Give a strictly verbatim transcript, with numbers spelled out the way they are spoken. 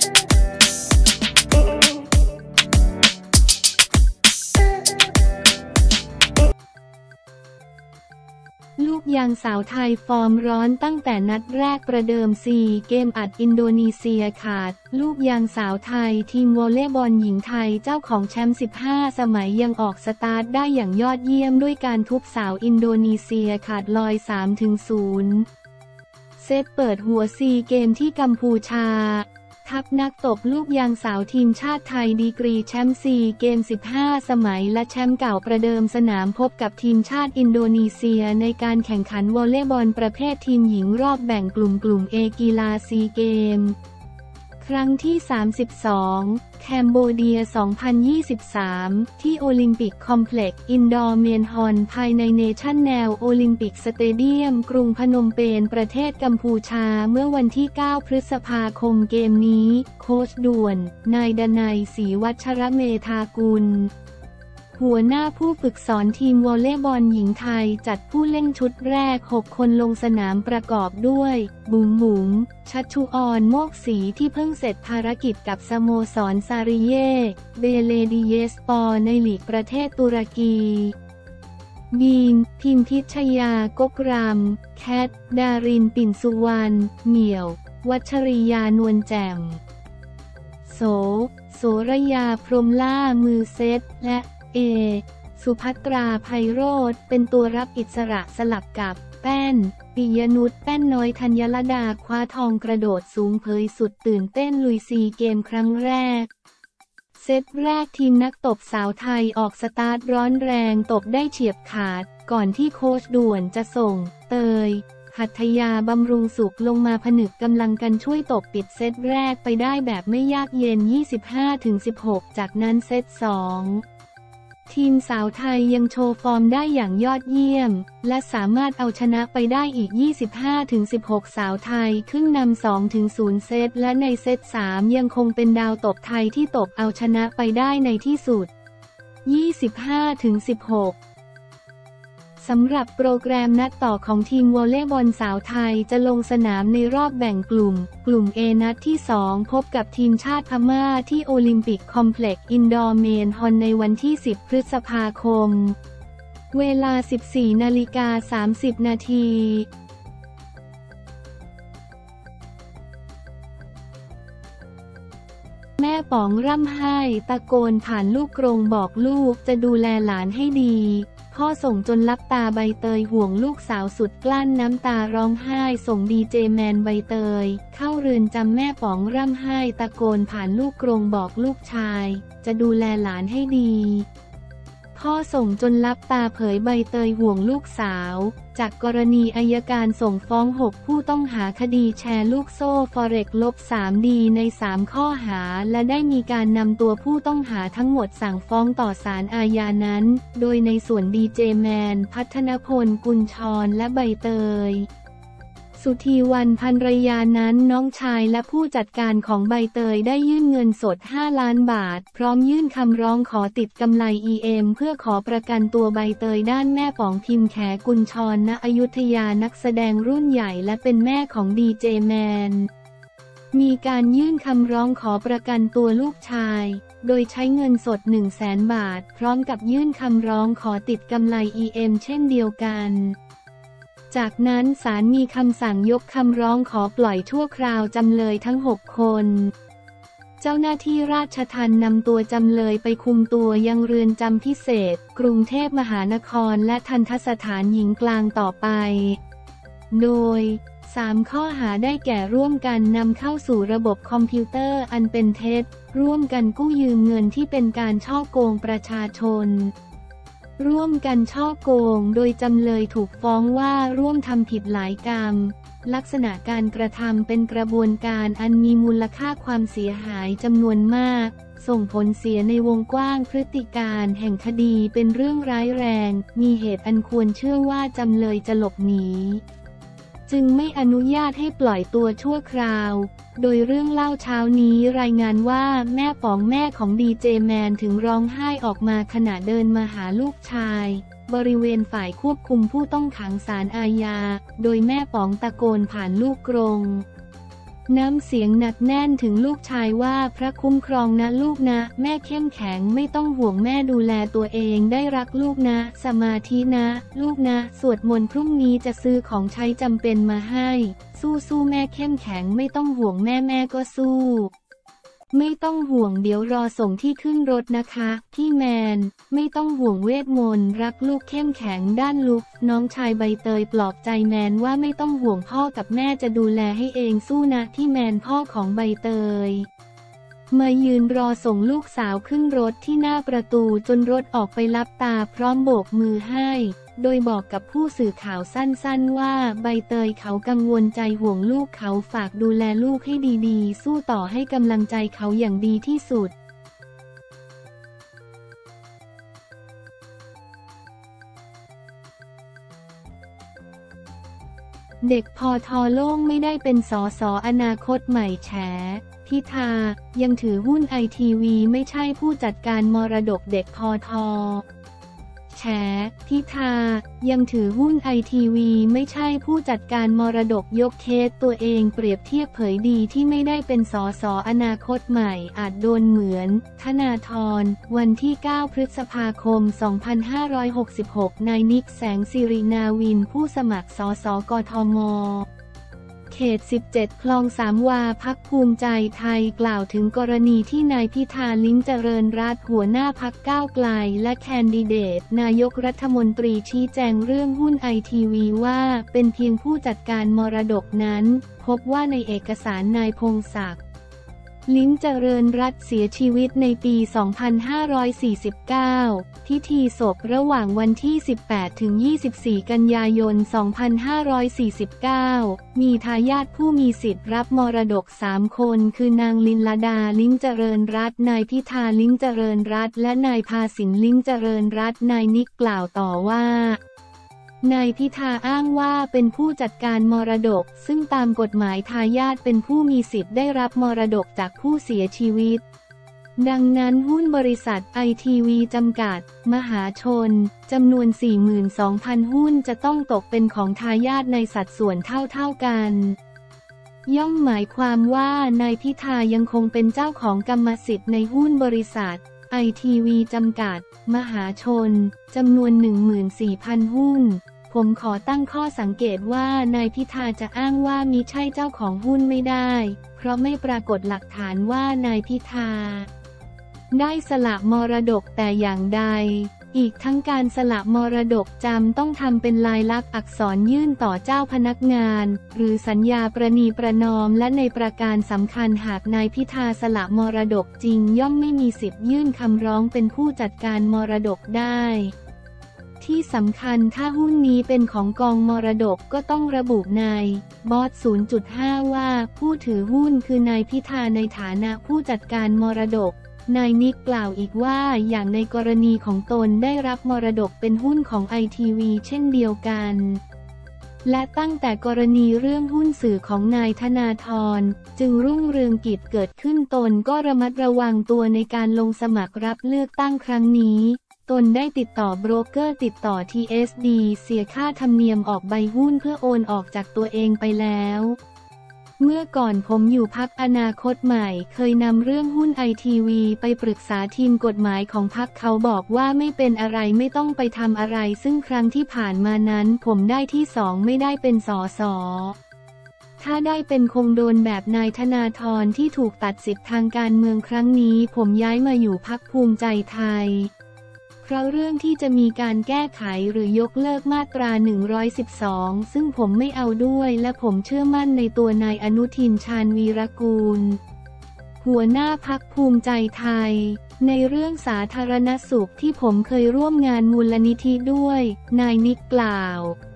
ลูกยางสาวไทยฟอร์มร้อนตั้งแต่นัดแรกประเดิมซีเกมอัดอินโดนีเซียขาดลูกยางสาวไทยทีมวอลเลย์บอลหญิงไทยเจ้าของแชมป์สิบห้าสมัยยังออกสตาร์ทได้อย่างยอดเยี่ยมด้วยการทุบสาวอินโดนีเซียขาดลอย สามถึงศูนย์ เซตเปิดหัวซีเกมที่กัมพูชาทัพนักตบลูกยางสาวทีมชาติไทยดีกรีแชมป์ซีเกมสิบห้าสมัยและแชมป์เก่าประเดิมสนามพบกับทีมชาติอินโดนีเซียในการแข่งขันวอลเลย์บอลประเภททีมหญิงรอบแบ่งกลุ่มกลุ่ม เอ กีฬาซีเกมครั้งที่ สามสิบสอง แคนเบเดีย สองพันยี่สิบสาม ที่โอลิมปิกคอมเพล็กซ์อินดอร์เมนฮอนภายในเนชั่นแนลโอลิมปิกสเตเดียมกรุงพนมเปญประเทศกัมพูชาเมื่อวันที่ เก้า พฤษภาคมเกมนี้โค้ชด่วนนายดนัย ศรีวัชรเมธากุลหัวหน้าผู้ฝึกสอนทีมวอลเลย์บอลหญิงไทยจัดผู้เล่นชุดแรกหกคนลงสนามประกอบด้วยบุ๋มบุ๋มชัชชุออนโมกศรีที่เพิ่งเสร็จภารกิจกับสโมสรซาริเย่เบเลดิเยสปอร์ในลีกประเทศตุรกีบีมพิมพิชยากกรำแคทดารินปิ่นสุวรรณเหมี่ยววัชริยานวลแจ่มโสโสรยาพรหมล่ามือเซตและเอสุภัตราไพโรจน์เป็นตัวรับอิสระสลับกับแป้นปิยนุชแป้นน้อยธัญลดาคว้าทองกระโดดสูงเผยสุดตื่นเต้นลุยซีเกมครั้งแรกเซตแรกทีมนักตบสาวไทยออกสตาร์ทร้อนแรงตบได้เฉียบขาดก่อนที่โค้ชด่วนจะส่งเตยหัตถยาบำรุงสุขลงมาผนึกกำลังกันช่วยตบปิดเซตแรกไปได้แบบไม่ยากเย็น ยี่สิบห้าถึงสิบหก จากนั้นเซตสองทีมสาวไทยยังโชว์ฟอร์มได้อย่างยอดเยี่ยมและสามารถเอาชนะไปได้อีก ยี่สิบห้าถึงสิบหก สาวไทยขึ้นนำ สองถึงศูนย์ เซตและในเซตสามยังคงเป็นดาวตบไทยที่ตบเอาชนะไปได้ในที่สุด ยี่สิบห้าถึงสิบหกสำหรับโปรแกรมนัดต่อของทีมวอลเลย์บอลสาวไทยจะลงสนามในรอบแบ่งกลุ่มกลุ่ม เอ นัดที่สองพบกับทีมชาติพม่าที่โอลิมปิกคอมเพล็กซ์อินดอร์เมนฮอนในวันที่ สิบ พฤษภาคมเวลา สิบสี่นาฬิกาสามสิบนาทีแม่ป๋องร่ำไห้ตะโกนผ่านลูกกรงบอกลูกจะดูแลหลานให้ดีพ่อส่งจนลับตาใบเตยห่วงลูกสาวสุดกลั้นน้ำตาร้องไห้ส่งดีเจแมนใบเตยเข้าเรือนจำแม่ป๋องร่ำไห้ตะโกนผ่านลูกกรงบอกลูกชายจะดูแลหลานให้ดีพ่อส่งจนลับตาเผยใบเตยห่วงลูกสาวจากกรณีอัยการส่งฟ้องหกผู้ต้องหาคดีแชร์ลูกโซ่ฟอเร็กซ์ สาม ดี ในสามข้อหาและได้มีการนำตัวผู้ต้องหาทั้งหมดสั่งฟ้องต่อศาลอาญานั้นโดยในส่วนดีเจแมนพัฒนพลกุลชรและใบเตยสุธีวรรณภรรยานั้นน้องชายและผู้จัดการของใบเตยได้ยื่นเงินสดห้าล้านบาทพร้อมยื่นคำร้องขอติดกำไร อี เอ็ม เพื่อขอประกันตัวใบเตยด้านแม่ป๋องพิมแขกุลชรณอยุธยานักแสดงรุ่นใหญ่และเป็นแม่ของดีเจแมนมีการยื่นคำร้องขอประกันตัวลูกชายโดยใช้เงินสด หนึ่งแสน บาทพร้อมกับยื่นคำร้องขอติดกำไร อี เอ็ม เช่นเดียวกันจากนั้นศาลมีคำสั่งยกคำร้องขอปล่อยชั่วคราวจำเลยทั้งหกคนเจ้าหน้าที่ราชทัณฑ์นำตัวจำเลยไปคุมตัวยังเรือนจำพิเศษกรุงเทพมหานครและทัณฑสถานหญิงกลางต่อไปโดยสามข้อหาได้แก่ร่วมกันนำเข้าสู่ระบบคอมพิวเตอร์อันเป็นเท็จร่วมกันกู้ยืมเงินที่เป็นการฉ้อโกงประชาชนร่วมกันฉ้อโกงโดยจำเลยถูกฟ้องว่าร่วมทำผิดหลายกรรมลักษณะการกระทำเป็นกระบวนการอันมีมูลค่าความเสียหายจำนวนมากส่งผลเสียในวงกว้างพฤติการแห่งคดีเป็นเรื่องร้ายแรงมีเหตุอันควรเชื่อว่าจำเลยจะหลบหนีจึงไม่อนุญาตให้ปล่อยตัวชั่วคราวโดยเรื่องเล่าเช้านี้รายงานว่าแม่ป๋องแม่ของดีเจแมนถึงร้องไห้ออกมาขณะเดินมาหาลูกชายบริเวณฝ่ายควบคุมผู้ต้องขังศาลอาญาโดยแม่ป๋องตะโกนผ่านลูกกรงน้ำเสียงหนักแน่นถึงลูกชายว่าพระคุ้มครองนะลูกนะแม่เข้มแข็งไม่ต้องห่วงแม่ดูแลตัวเองได้รักลูกนะสมาธินะลูกนะสวดมนต์พรุ่งนี้จะซื้อของใช้จำเป็นมาให้สู้สู้แม่เข้มแข็งไม่ต้องห่วงแม่แม่ก็สู้ไม่ต้องห่วงเดี๋ยวรอส่งที่ขึ้นรถนะคะพี่แมนไม่ต้องห่วงเวทมนต์รักลูกเข้มแข็งด้านลุกน้องชายใบเตยปลอบใจแมนว่าไม่ต้องห่วงพ่อกับแม่จะดูแลให้เองสู้นะที่แมนพ่อของใบเตยมายืนรอส่งลูกสาวขึ้นรถที่หน้าประตูจนรถออกไปลับตาพร้อมโบกมือให้โดยบอกกับผู้สื่อข่าวสั้นๆว่าใบเตยเขากังวลใจห่วงลูกเขาฝากดูแลลูกให้ดีๆสู้ต่อให้กำลังใจเขาอย่างดีที่สุดเด็กพอทอโล่งไม่ได้เป็นสสอนาคตใหม่แฉพิธายังถือหุ้นไอทีวีไม่ใช่ผู้จัดการมรดกเด็กพอทอแฉพิธายังถือหุ้นไอทีวีไม่ใช่ผู้จัดการมรดกยกเคสตัวเองเปรียบเทียบเผยดีที่ไม่ได้เป็นสสอนาคตใหม่อาจโดนเหมือนธนาธรวันที่เก้าพฤษภาคมสองพันห้าร้อยหกสิบหกนายนิกแสงสิรินาวินผู้สมัครสสกทมเขตสิบเจ็ดคลองสามวาพรรคภูมิใจไทยกล่าวถึงกรณีที่นายพิธาลิ้มเจริญรัตน์หัวหน้าพรรคก้าวไกลและแคนดิเดตนายกรัฐมนตรีชี้แจงเรื่องหุ้นไอทีวีว่าเป็นเพียงผู้จัดการมรดกนั้นพบว่าในเอกสารนายพงศักดิ์ลิ้มเจริญรัตน์เสียชีวิตในปี สองพันห้าร้อยสี่สิบเก้า พิธีศพระหว่างวันที่ สิบแปดถึงยี่สิบสี่ กันยายน สองพันห้าร้อยสี่สิบเก้า มีทายาทผู้มีสิทธิ์รับมรดก สาม คนคือนางลินลดาลิ้มเจริญรัตน์นายพิธาลิ้มเจริญรัตน์และนายภาสินลิ้มเจริญรัตน์นายนิกกล่าวต่อว่านายพิธาอ้างว่าเป็นผู้จัดการมรดกซึ่งตามกฎหมายทายาทเป็นผู้มีสิทธิ์ได้รับมรดกจากผู้เสียชีวิตดังนั้นหุ้นบริษัทไอทีวีจำกัดมหาชนจำนวน สี่หมื่นสองพัน หุ้นจะต้องตกเป็นของทายาทในสัดส่วนเท่าๆกันย่อมหมายความว่านายพิธายังคงเป็นเจ้าของกรรมสิทธิ์ในหุ้นบริษัทไอทีวีจำกัดมหาชนจำนวน หนึ่งหมื่นสี่พัน หุ้นผมขอตั้งข้อสังเกตว่านายพิธาจะอ้างว่ามิใช่เจ้าของหุ้นไม่ได้เพราะไม่ปรากฏหลักฐานว่านายพิธาได้สละมรดกแต่อย่างใดอีกทั้งการสละมรดกจำต้องทำเป็นลายลักษณ์อักษรยื่นต่อเจ้าพนักงานหรือสัญญาประนีประนอมและในประการสำคัญหากนายพิธาสละมรดกจริงย่อมไม่มีสิทธิ์ยื่นคำร้องเป็นผู้จัดการมรดกได้ที่สำคัญถ้าหุ้นนี้เป็นของกองมรดกก็ต้องระบุในบอส ศูนย์จุดห้า ว่าผู้ถือหุ้นคือนายพิธาในฐานะผู้จัดการมรดกนายนิกกล่าวอีกว่าอย่างในกรณีของตนได้รับมรดกเป็นหุ้นของไอทีวีเช่นเดียวกันและตั้งแต่กรณีเรื่องหุ้นสื่อของนายธนาธรจึงรุ่งเรืองกิจเกิดขึ้นตนก็ระมัดระวังตัวในการลงสมัครรับเลือกตั้งครั้งนี้ตนได้ติดต่อโบรกเกอร์ติดต่อ ที เอส ดี เสียค่าธรรมเนียมออกใบหุ้นเพื่อโอนออกจากตัวเองไปแล้วเมื่อก่อนผมอยู่พรรคอนาคตใหม่เคยนำเรื่องหุ้นไอทีวีไปปรึกษาทีมกฎหมายของพรรคเขาบอกว่าไม่เป็นอะไรไม่ต้องไปทำอะไรซึ่งครั้งที่ผ่านมานั้นผมได้ที่สองไม่ได้เป็นสสถ้าได้เป็นคงโดนแบบนายธนาธรที่ถูกตัดสิทธิ์ทางการเมืองครั้งนี้ผมย้ายมาอยู่พรรคภูมิใจไทยเพราะเรื่องที่จะมีการแก้ไขหรือยกเลิกมาตราหนึ่งร้อยสิบสองซึ่งผมไม่เอาด้วยและผมเชื่อมั่นในตัวนายอนุทินชาญวีรกูลหัวหน้าพรรคภูมิใจไทยในเรื่องสาธารณสุขที่ผมเคยร่วมงานมูลนิธิด้วยนายนิกกล่าว